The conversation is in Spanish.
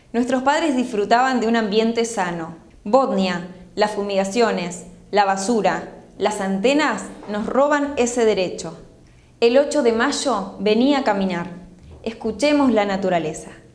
Nuestros padres disfrutaban de un ambiente sano. Botnia, las fumigaciones, la basura, las antenas nos roban ese derecho. El 8 de mayo venía a caminar. Escuchemos la naturaleza.